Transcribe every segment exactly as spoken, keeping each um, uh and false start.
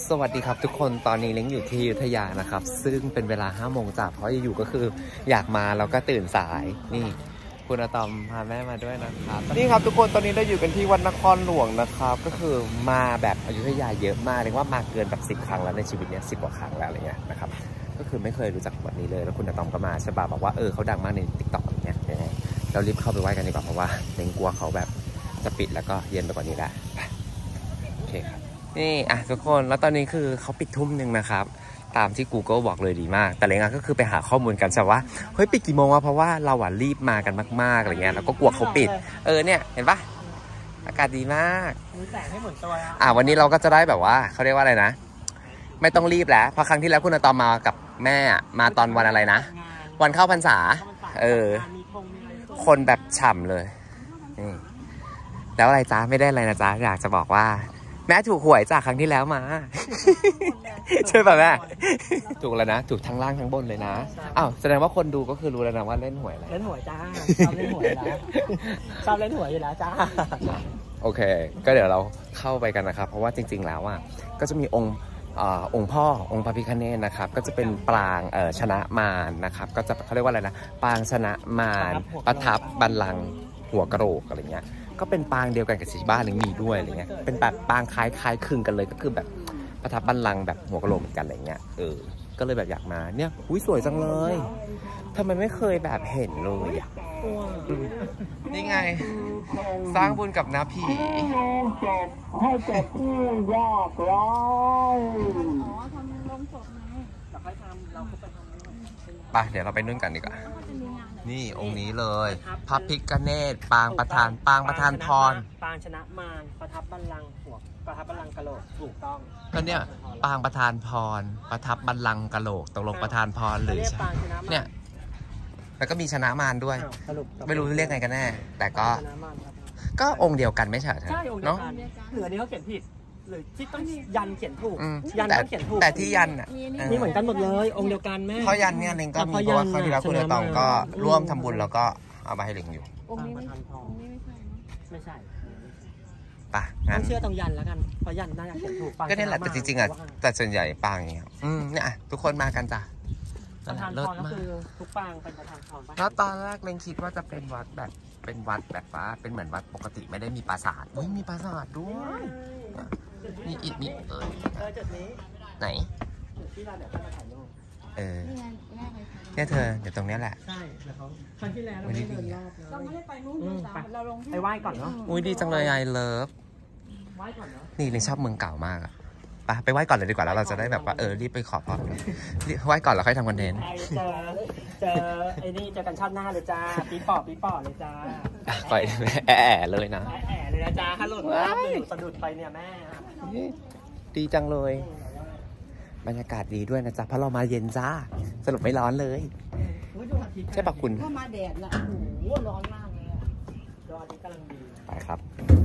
สวัสดีครับทุกคนตอนนี้เล้งอยู่ที่อยุธยานะครับซึ่งเป็นเวลาห้าโมงจ้าเพราะอยู่ก็คืออยากมาแล้วก็ตื่นสายนี่คุณอาตอมพาแม่มาด้วยนะครับนี่ครับทุกคนตอนนี้เราอยู่กันที่วัดนครหลวงนะครับก็คือมาแบบอยุธยาเยอะมากเรียกว่ามาเกินแบบสิบครั้งแล้วในชีวิตเนี้ยสิบกว่าครั้งแล้วอะไรเงี้ยนะครับก็คือไม่เคยรู้จักวัดนี้เลยแล้วคุณอาตอมก็มาใช่ป่ะบอกว่าเออเขาดังมากในติ๊กต็อกอย่างเงี้ยยังไงเรารีบเข้าไปไหว้กันดีกว่าเพราะว่าเล้งกลัวเขาแบบจะปิดแล้วก็เย็นไปกว่านี้แหละโอเคครับนี่อ่ะทุกคนแล้วตอนนี้คือเขาปิดทุ่มหนึ่งนะครับตามที่ Google บอกเลยดีมากแต่เล้งก็คือไปหาข้อมูลกันใช่ว่าเฮ้ยปิดกี่โมงวะเพราะว่าเราอ่ะรีบมากันมากๆอะไรเงี้ยแล้วก็กลัวเขาปิดเออเนี่ยเห็นปะอากาศดีมากมีแสงให้หมุนตัวอ่ะวันนี้เราก็จะได้แบบว่าเขาเรียกว่าอะไรนะไม่ต้องรีบแล้วเพราะครั้งที่แล้วคุณอาตอมมากับแม่มาตอนวันอะไรนะวันเข้าพรรษาเออคนแบบฉ่ำเลยนี่แล้วอะไรจ้าไม่ได้อะไรนะจ้าอยากจะบอกว่าแม่ถูกหวยจากครั้งที่แล้วมาใช่ป่ะแม่ถูกแล้วนะถูกทั้งล่างทั้งบนเลยนะอ้าวแสดงว่าคนดูก็คือรู้แล้วนะว่าเล่นหวยอะไรเล่นหวยจ้าชอบเล่นหวยแล้วชอบเล่นหวยอยู่แล้วจ้าโอเคก็เดี๋ยวเราเข้าไปกันนะครับเพราะว่าจริงๆแล้วอ่ะก็จะมีองค์องค์พ่อองค์พระพิฆเนศนะครับก็จะเป็นปรางชนะมารนะครับก็จะเขาเรียกว่าอะไรนะปรางชนะมารประทับบัลลังก์หัวกะโหลกอะไรเงี้ยก็เป็นปางเดียวกันกับที่บ้านหนึ่งมีด้วยอะไรเงี้ยเป็นแบบปางคล้ายคล้ายคลึงกันเลยก็คือแบบประทับบัลลังก์แบบหัวกะโหลกเหมือนกันอะไรเงี้ยเออก็เลยแบบอยากมาเนี่ยอุ้ยสวยจังเลยทำไมไม่เคยแบบเห็นเลยอ่ะนี่ไงสร้างบุญกับน้าผีให้เจ็บที่ยากร้ายอ๋อทำลงศพไงเราค่อยทำเราก็ไปทำไปเดี๋ยวเราไปนู่นกันดีกว่านี่องค์นี้เลยพระพิฆเนศปางประธานปางประธานพรปางชนะมารประทับบัลลังก์หัวประทับบัลลังก์กะโหลกถูกต้องก็เนี่ยปางประธานพรประทับบัลลังก์กะโหลกตกลงประธานพรหรือเนี่ยแล้วก็มีชนะมารด้วยไม่รู้เรียกไงกันแน่แต่ก็ก็องค์เดียวกันไม่ใช่ใช่องค์เดียวกันเหลือนี้เขาเขียนผิดหรือที่ต้องยันเขียนถูกยันต้องเขียนถูกแต่ที่ยันอ่ะนี่เหมือนกันหมดเลยองค์เดียวกันแม่เพราะยันเนี่ยเล้งก็มีเพราะว่าครั้งที่แล้วคุณตองก็ร่วมทำบุญแล้วก็เอามาให้เล้งอยู่องค์นี้ไม่ใช่ไม่ใช่ป่ะงั้นเชื่อตรงยันแล้วกันเพราะยันน่าจะเขียนถูกก็นี่แหละแต่จริงๆอ่ะแต่ส่วนใหญ่ปางอย่างเงี้ยอืมเนี่ยทุกคนมากันจ้ะประธานพรก็คือทุกปางเป็นประธานพรแล้วตอนแรกเล้งคิดว่าจะเป็นวัดแบบเป็นวัดแบบว่าเป็นเหมือนวัดปกติไม่ได้มีปราสาทเฮ้ยมีปราสาทด้วยมีอิฐมีเออจุดนี้ไหนที่เราเดี๋ยวจะมาถ่ายรูปเออเนี่ยเธอเดี๋ยวตรงนี้แหละใช่แล้วเขาครั้งที่แล้วเราไม่ได้เดินรอบเราไม่ได้ไปนู่นเราลงไปไหว้ก่อนเนาะอุ้ยดีจังเลยไอเลิฟไหว้ก่อนเนาะนี่เล้งชอบเมืองเก่ามากอะไปไปไหว้ก่อนเลยดีกว่าแล้วเราจะได้แบบว่าเออรีบไปขอพรไหว้ก่อนแล้วค่อยทำคอนเทนต์เจอเจอไอ้นี่เจอกันชอบหน้าเลยจ้าปีปอบปีปอบเลยจ้าปล่อยแอะเลยนะแอะเลยนะจ้าถ้าหลุดน้ำหลุดสะดุดไปเนี่ยแม่ดีจังเลยบรรยากาศดีด้วยนะจ๊ะเพราะเรามาเย็นจ้าสรุปไม่ร้อนเลยใช่ปะคุณถ้ามาแดดนะโอ้โหร้อนมากเลยร้อนที่กำลังดีไปครับ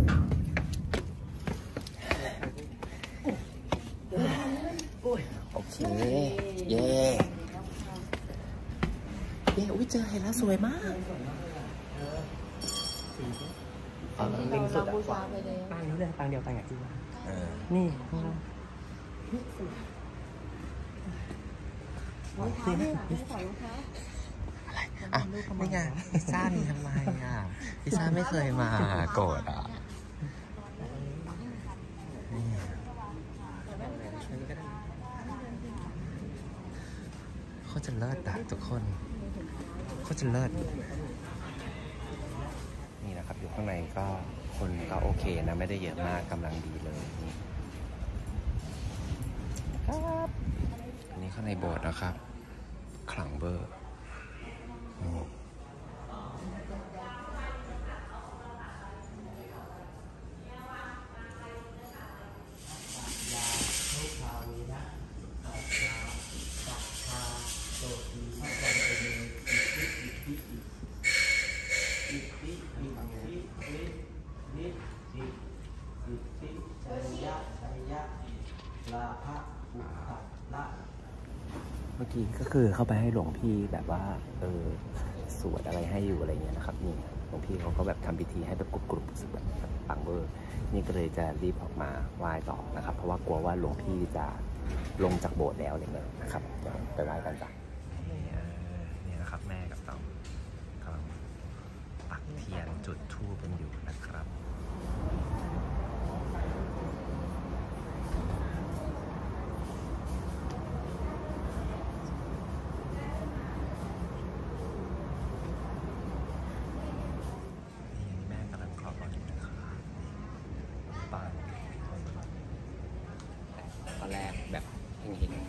โอเคเย่เย่อุ้ยเจอเห็นแล้วสวยมากปางเล็งสุดอะปางนี้เลยปางเดียวกันกับจีวรนี่อะไรอ่ะนี่ไงพิซซ่ามีทำไมอ่ะพิซซ่าไม่เคยมาโกรธอ่ะเขาจะเลิศอะทุกคนเขาจะเลิศนี่นะครับอยู่ข้างในก็คนก็โอเคนะไม่ได้เยอะมากกำลังดีเลยครับอันนี้ข้างในโบสถ์นะครับขลังเบอร์เมื่อกี้ก็คือเข้าไปให้หลวงพี่แบบว่าเออสวดอะไรให้อยู่อะไรเงี้ยนะครับนี่หลวงพี่เขาก็แบบทำพิธีให้แบบกรุบๆรู้สึกแบบปังเวอร์นี่ก็เลยจะรีบออกมาไหว้ต่อนะครับเพราะว่ากลัวว่าหลวงพี่จะลงจากโบสถ์แล้วอะไรเงี้ยนะครับเดี๋ยวไปไหว้กันจ้ะนี่นะครับแม่กับตองกำลังปักเทียนจุดธูปกันอยู่นะครับตอนแรกแบบเห็น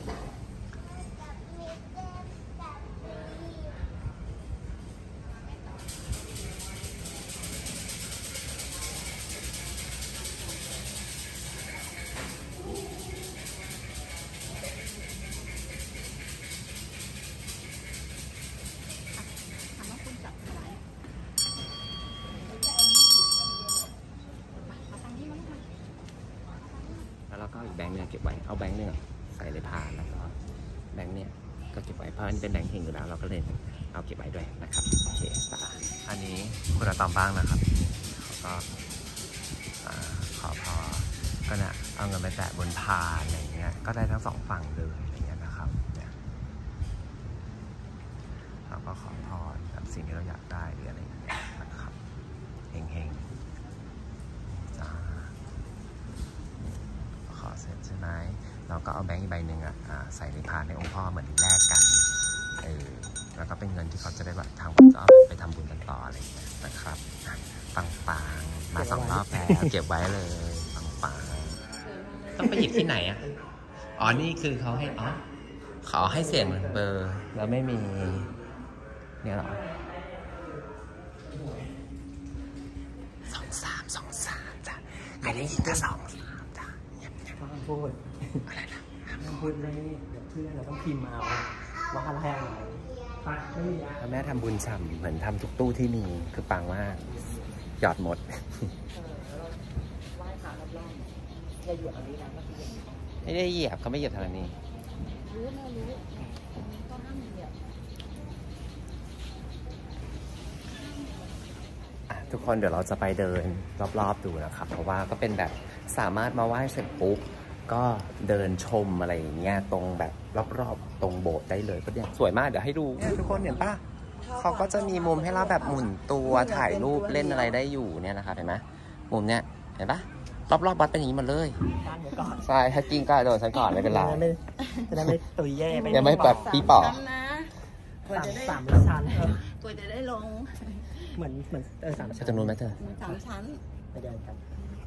แล้วเราก็อีกแบงค์เนี่ยเก็บไว้เอาแบงค์เนี่ยใส่ในพานแล้วก็แบงค์เนี่ยก็เก็บไว้เพราะอันนี้เป็นแบงค์เฮงอยู่แล้วเราก็เลยเอาเก็บไว้ด้วยนะครับโอเคป่ะอันนี้คุณอาตอมบ้างนะครับเขาก็ขอพอก็เนี่ยเอาเงินไปแตะบนพานอะไรเงี้ยก็ได้ทั้งสองฝั่งเลยอะไรเงี้ยนะครับเนี่ยเราก็ขอพรแบบสิ่งที่เราอยากได้หรืออะไรอย่างเงี้ยนะครับเฮงๆจ้าขอเสร็จใช่ไหมเราก็เอาแบงค์อีกใบหนึ่งอ่ะใส่ในพานในองค์พ่อเหมือนแลกกันเออแล้วก็เป็นเงินที่เขาจะได้แบบทางวัดจะเอาไปทำบุญกันต่ออะไรอย่างเงี้ยนะครับปังๆมาสองรอบแล้วเก็บไว้เลยปังๆต้องไปหยิบที่ไหนอ่ะอ๋อนี่คือเขาให้อ๋อขอให้เสียงเบอร์แล้วไม่มีเนี่ยหรอสองสามสองสามจ้ะใครได้ยินก็สองสามจ้ะห้ามพูดอะไรนะห้ามพูดเลยเดี๋ยวเพื่อนเราต้องพิมพ์เอาว่าอะไรอะไรแล้วแม่ทำบุญฉ่ำเหมือนทำทุกตู้ที่มีคือปังมากหยอดหมดไม่ได้เหยียบเขาไม่เหยียบทางนี้รู้ไม่รู้ก็ห้ามเหยียบทุกคนเดี๋ยวเราจะไปเดินรอบๆดูนะครับเพราะว่าก็เป็นแบบสามารถมาไหว้เสร็จปุ๊บก็เดินชมอะไรอย่างเงี้ยตรงแบบรอบๆตรงโบสถ์ได้เลยก็เนี่ยสวยมากเดี๋ยวให้ดูทุกคนเห็นปะเขาก็จะมีมุมให้เราแบบหมุนตัวถ่ายรูปเล่นอะไรได้อยู่เนี่ยนะครับเห็นไหมมุมเนี้ยเห็นปะรอบๆวัดเป็นอย่างนี้หมดเลยใช่ถ้ากิ้งก็โดนฉันก่อนไม่เป็นไรจะได้ไม่ตุยแย่ไปยังไม่แบบปีปอกสามสามชั้นกว่าจะได้ลงเหมือนเหมือนเออสามชั้นตรงนู้นไหมเธอสามชั้นไปเดินกัน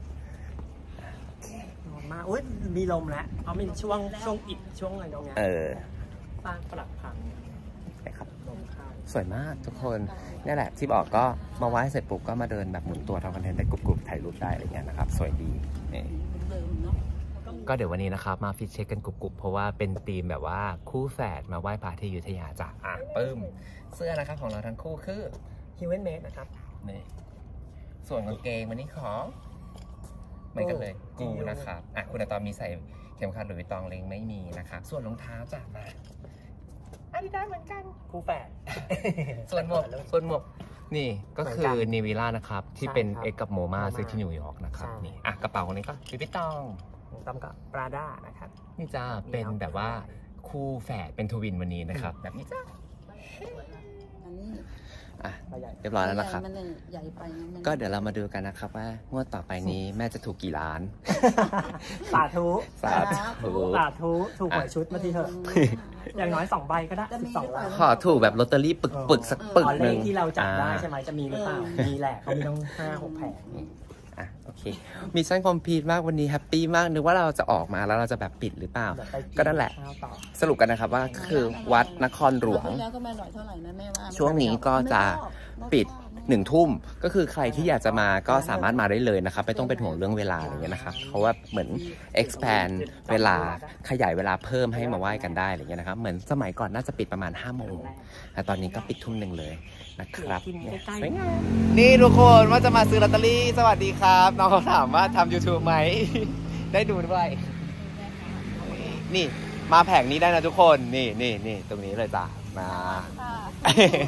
มาอุ้ยมีลมแล้วเขามีช่วงช่วงอิดช่วงอะไรตรงนี้เออสร้างปลักพังใช่ครับสวยมากทุกคนนี่แหละที่บอกก็มาไหว้เสร็จปุ๊บก็มาเดินแบบหมุนตัวทำคอนเทนต์ได้กรุบๆถ่ายรูปได้อะไรเงี้ยนะครับสวยดีนี่ก็เดี๋ยววันนี้นะครับมาฟิชเช็คกันกรุบๆเพราะว่าเป็นธีมแบบว่าคู่แฝดมาไหว้พระที่อยุธยาจ้ะอ่ะปึ้มเสื้อนะครับของเราทั้งคู่คือฮิวแมนเมดนะครับนี่ส่วนกางเกงวันนี้ของเหมือนกันเลยกูนะครับอ่ะคุณอาตอมมีใส่เข็มขัดหรือวิตองเล็งไม่มีนะครับส่วนรองเท้าจ้ะมาอันนี้ได้เหมือนกันคู่แฝดส่วนหมวกส่วนหมวกนี่ก็คือนิวิล่านะครับที่เป็นเอ็กกับโมมาซื้อที่นิวยอร์กนะครับนี่อ่ะกระเป๋าคนนี้ก็วิตองตอมกับปราด้านะครับนี่จ้าเป็นแบบว่าคู่แฝดเป็นทวินวันนี้นะครับแบบนี้จ้าอันนี้อ่ะเรียบร้อยแล้วนะครับก็เดี๋ยวเรามาดูกันนะครับว่างวดต่อไปนี้แม่จะถูกกี่ล้านสาธุสาธุสาธุถูกหวยชุดมาทีเถอะอย่างน้อยสองใบก็ได้สิบสองล้านขอถูกแบบลอตเตอรี่ปึกปึกสักปึกหนึ่งที่เราจับได้ใช่ไหมจะมีหรือเปล่ามีแหละเขามีต้องห้าหกแผงอ่ะโอเคมิชชั่นคอมพลีทมากวันนี้แฮปปี้มากนึกว่าเราจะออกมาแล้วเราจะแบบปิดหรือเปล่าก็นั่นแหละสรุปกันนะครับว่าคือวัดนครหลวงช่วงนี้ก็จะปิดหนึ่งทุ่มก็คือใครที่อยากจะมาก็สามารถมาได้เลยนะครับไม่ต้องเป็นห่วงเรื่องเวลาอะไรเงี้ยนะครับเพราะว่าเหมือน expand เวลาขยายเวลาเพิ่มให้มาไหว้กันได้อะไรเงี้ยนะครับเหมือนสมัยก่อนน่าจะปิดประมาณห้าโมงแต่ตอนนี้ก็ปิดทุ่มหนึ่งเลยนะครับสวยงามนี่ทุกคนว่าจะมาซื้อลอตเตอรี่สวัสดีครับน้องเขาถามว่าทำ YouTube ไหมได้ดูด้วยนี่มาแผงนี้ได้นะทุกคนนี่นี่นี่ตรงนี้เลยจ้ะมา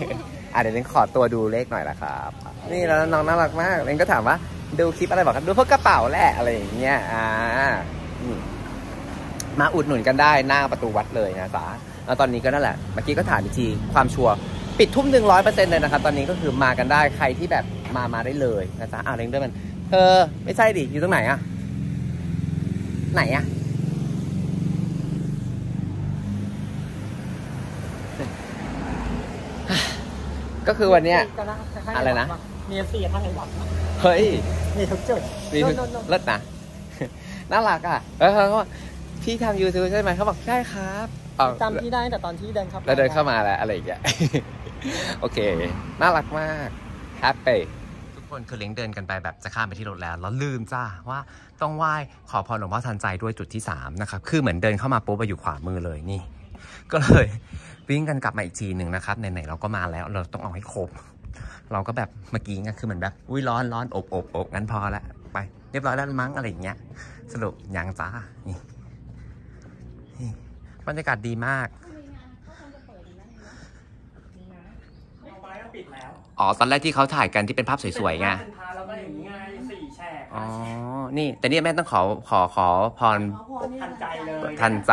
อ่ะเดี๋ยวเล้งขอตัวดูเลขหน่อยละครับนี่แล้วน้องน่ารักมากเล้งก็ถามว่าดูคลิปอะไรบอกครับดูพวกกระเป๋าแหละอะไรอย่างเงี้ยอ่ามาอุดหนุนกันได้หน้าประตูวัดเลยนะจ๊ะแล้วตอนนี้ก็นั่นแหละเมื่อกี้ก็ถามอีกทีความชัวร์ปิดทุ่มหนึ่งร้อยเปอร์เซ็นต์เลยนะครับตอนนี้ก็คือมากันได้ใครที่แบบมามาได้เลยนะจ๊ะอ้าวเล้งด้วยมันเธอไม่ใช่ดิอยู่ตรงไหนอะไหนอะก็คือวันเนี้ยอะไรนะมีเอฟซีท่านในวัดเฮ้ยมีทุกจุดมีทุกเลิศนะน่ารักอ่ะแล้วเขาก็พี่ทำยูทูบใช่ไหมเขาบอกใช่ครับจำพี่ได้แต่ตอนที่เดินเข้าแล้วเดินเข้ามาแล้วอะไรอย่างเงี้ยโอเคน่ารักมากแฮปปี้ทุกคนคือเล้งเดินกันไปแบบจะข้ามไปที่รถแล้วแล้วลืมจ้าว่าต้องไหว้ขอพรหลวงพ่อทันใจด้วยจุดที่สามนะครับคือเหมือนเดินเข้ามาปุ๊บไปอยู่ขวามือเลยนี่ก็เลยวิ่งกันกลับมาอีกทีหนึ่งนะครับไหนๆเราก็มาแล้วเราต้องเอาให้ครบเราก็แบบเมื่อกี้ไงคือเหมือนแบบอุ้ยร้อนร้อนอบอบอบงั้นพอละไปเรียบร้อยแล้วมั้งอะไรอย่างเงี้ยสรุปยังจ้านี่บรรยากาศดีมากอ๋อตอนแรกที่เขาถ่ายกันที่เป็นภาพสวยๆไงแล้วก็อย่างนี้ไงสี่แฉกอ๋อนี่แต่นี่แม่ต้องขอขอขอพรทันใจเลยทันใจ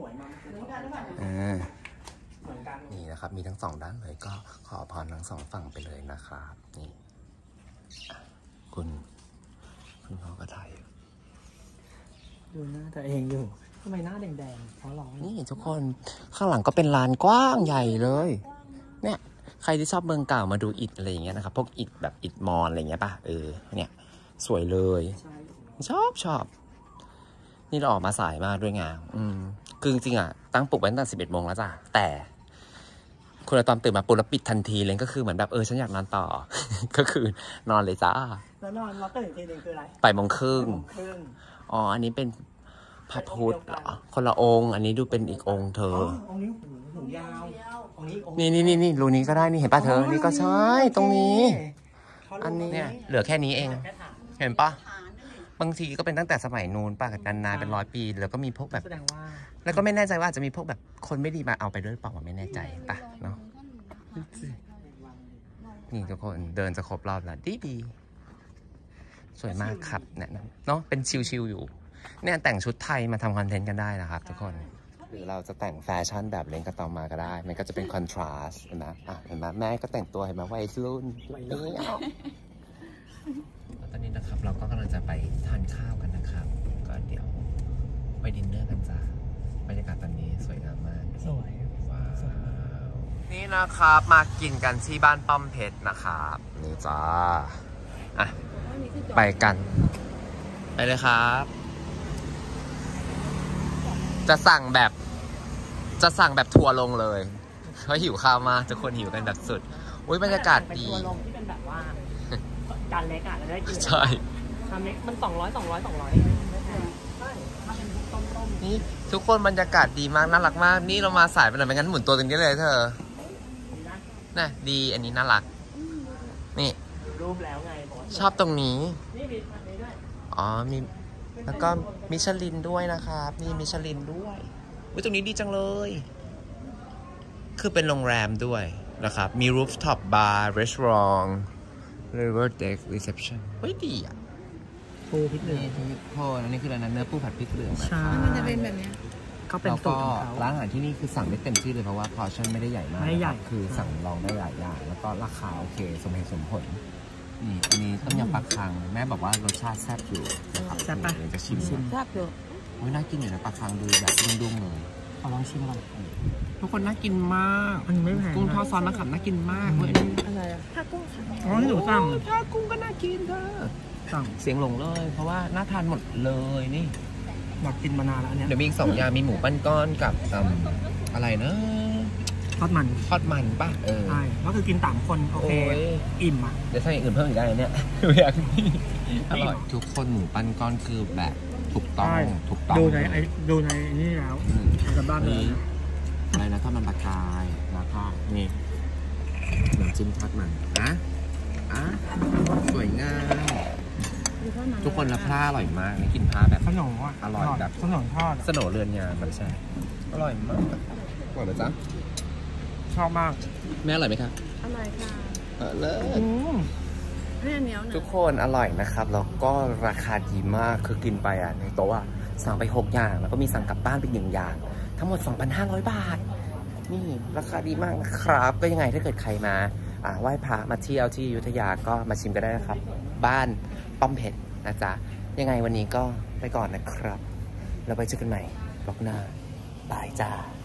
นี่นะครับมีทั้งสองด้านเลยก็ขอพรทั้งสองฝั่งไปเลยนะครับนี่คุณคุณพ่อก็ถ่ายดูหน้าตัวเองอยู่ทำไมหน้าแดงๆเพราะร้อนนี่ทุกคนข้างหลังก็เป็นลานกว้างใหญ่เลยเนี่ยใครที่ชอบเมืองเก่ามาดูอิฐอะไรอย่างเงี้ยนะครับพวกอิฐแบบอิฐมอญอะไรเงี้ยป่ะเออเนี่ยสวยเลยชอบชอบนี่เราออกมาสายมากด้วยไงอืมคือจริงๆอ่ะตั้งปลุกไว้ตั้งแต่สิบเอ็ดโมงแล้วจ้ะแต่คุณตอนตื่นมาปุ๊บแล้วปิดทันทีเลยก็คือเหมือนแบบเออฉันอยากนอนต่อก็คือนอนเลยจ้าแล้วนอนแล้วตื่นทีนึงคืออะไรบ่ายโมงครึ่งอ๋ออันนี้เป็นพระพุทธเหรอคนละองค์อันนี้ดูเป็นอีกองค์เธอองค์นี้หูยาวนี่นี่นี่นี่รูนี้ก็ได้นี่เห็นป่ะเธอนี่ก็ใช่ตรงนี้อันนี้เนี่ยเหลือแค่นี้เองเห็นป่ะบางทีก็เป็นตั้งแต่สมัยนู้นป่ะนานๆเป็นร้อยปีแล้วก็มีพวกแบบแล้วก็ไม่แน่ใจว่าจะมีพวกแบบคนไม่ดีมาเอาไปด้วยเปล่าไม่แน่ใจป่ะเนาะนี่ทุกคนเดินจะครบรอบแล้วดีดีสวยมากครับเนี่ยเนาะเป็นชิวๆอยู่เนี่ยแต่งชุดไทยมาทำคอนเทนต์กันได้นะครับทุกคนหรือเราจะแต่งแฟชั่นแบบเล้งกระตองมาก็ได้มันก็จะเป็นคอนทราสต์เห็นไหมอ่ะเห็นไหมแม่ก็แต่งตัวเห็นไหมวัยรุ่นตอนนี้นะครับเราก็กำลังจะไปทานข้าวกันนะครับก็เดี๋ยวไปดินเนอร์กันจ้าบรรยากาศตอนนี้สวยงามมากสวยว้าวนี่นะครับมากินกันที่บ้านป้อมเพชรนะครับนี่จ้าอ่ะไปกันไปเลยครับจะสั่งแบบจะสั่งแบบทัวร์ลงเลยเพราะหิวข้าวมากทุกคนหิวกันแบบสุดอุ้ยบรรยากาศดีทัวร์ลงที่เป็นแบบว่าจานเล็กอ่ะจะได้กินใช่จานเล็กมันสองร้อยสองร้อยสองร้อยใช่ถ้าเป็นต้มต้มนี่ทุกคนบรรยากาศดีมากน่ารักมากนี่เรามาสายไปหน่อยไม่งั้นหมุนตัวตรงนี้เลยเธอน่ะดีอันนี้น่ารักนี่รูปแล้วไงชอบตรงนี้นี่มีอันนี้ด้วยอ๋อมีแล้วก็มิชลินด้วยนะครับนี่มิชลินด้วยอุ้ยตรงนี้ดีจังเลยคือเป็นโรงแรมด้วยนะครับมี rooftop bar restaurant river deck reception เฮ้ยดีอ่ะปูพริกเหลืองโอ้อันนี้คืออะไรนะเนื้อปูผัดพริกเหลืองใช่มันจะเป็นแบบนี้เขาเป็นสูตรของเขาร้านอาหารที่นี่คือสั่งได้เต็มที่เลยเพราะว่า portion ไม่ได้ใหญ่มากไม่ใหญ่คือสั่งลองได้หลายอย่างแล้วก็ราคาโอเคสมเหตุสมผลนี่อันนี้ต้มยำปลาคังแม่บอกว่ารสชาติแซ่บอยู่นะครับแซ่บปะจะชิมแซ่บอยู่โอ้ยน่ากินอยู่นะปลาคังดูแบบดุ้งๆเลยขอลองชิมก่อนทุกคนน่ากินมากมันไม่แพงกุ้งทอดซอสมะขามน่ากินมากเฮ้ยอะไรอะผ้ากุ้งค่ะอ๋อหนูสั่งผ้ากุ้งก็น่ากินเธอสั่งเสียงหลงเลยเพราะว่าน่าทานหมดเลยนี่อยากกินมานานแล้วอันนี้เดี๋ยวมีอีกสองอย่างมีหมูปั้นก้อนกับอะไรนะทอดมันทอดมันป่ะเออใช่ก็คือกินสามคนโอเคอิ่มอ่ะเดี๋ยวถ้าอย่างอื่นเพิ่มอีกได้เนี่ยอยากนี่อร่อยทุกคนหมูปั้นก้อนคือแบบถูกต้องถูกต้องดูในไอ้ดูในนี่แล้วกับบ้านนี้อะไรนะทอดมันปลากายแล้วก็นี่น้ำจิ้มทอดมันนะอ่ะสวยงามทุกคนละผ้าอร่อยมากนี่กินผ้าแบบขนมอ่ะอร่อยแบบขนมทอดสโหนเรือนยามันใช่อร่อยมากอร่อยเลยจ้ะชอบมากแม่อร่อยไหมครับอร่อยค่ะเออเลยไม่อันเหนียวหทุนะกคนอร่อยนะครับแล้วก็ราคาดีมากคือกินไปอ่ะในโต๊ะอะสั่งไปหกอย่างแล้วก็มีสั่งกลับบ้านไปหนึ่งอย่างทั้งหมด สองพันห้าร้อย บาทนี่ราคาดีมากนะครับก็ยังไงถ้าเกิดใครมาอ่าไหว้พระมาเที่ยวที่อยุธยาก็มาชิมกันได้นะครับบ้านป้อมเพชรนะจ๊ะยังไงวันนี้ก็ไปก่อนนะครับแล้วไปเจอกันใหม่บล็อกหน้าบายจ้า